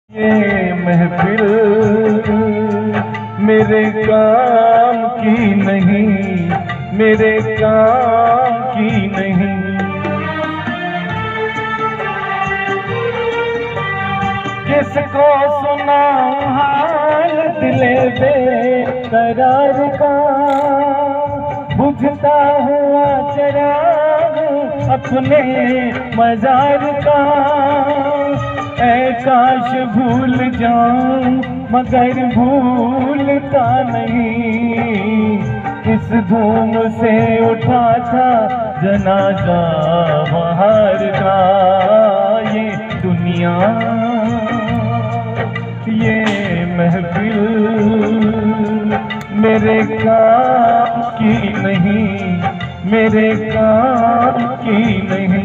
ये महफिल मेरे काम की नहीं, मेरे काम की नहीं। किसको सुनाऊं हाल दिले बेकरार का, बुझता हुआ चिराग अपने मजार का। ऐ काश भूल जाऊं मगर भूलता नहीं, इस धूम से उठा था जनाजा बाहर का। ये दुनिया ये महफिल मेरे काम की नहीं, मेरे काम की नहीं।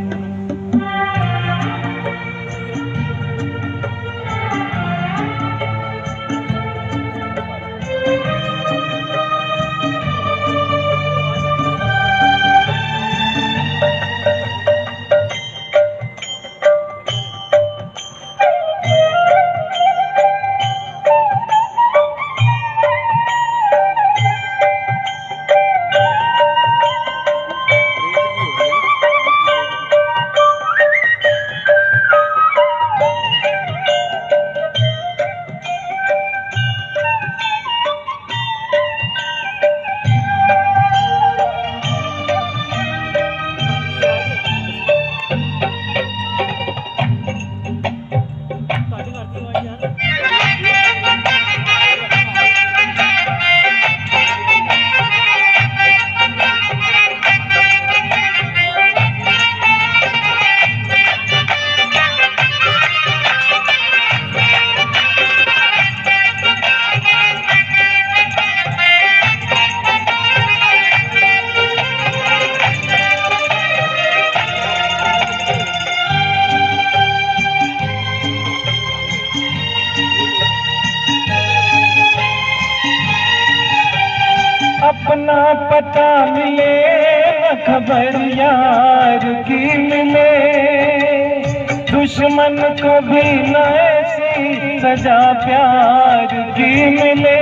अपना पता मिले न खबर यार की मिले, दुश्मन को भी न ऐसी सजा प्यार की मिले।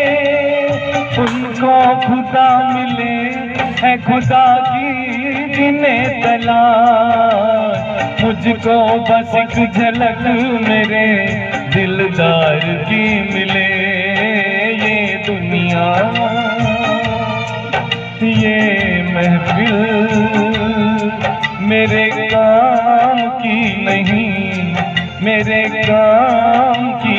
उनको खुदा मिले है खुदा की जिन्हें तलाश, मुझको बस एक झलक मेरे दिलदार की मिले। ये दुनिया ये महफिल मेरे काम की नहीं, मेरे काम की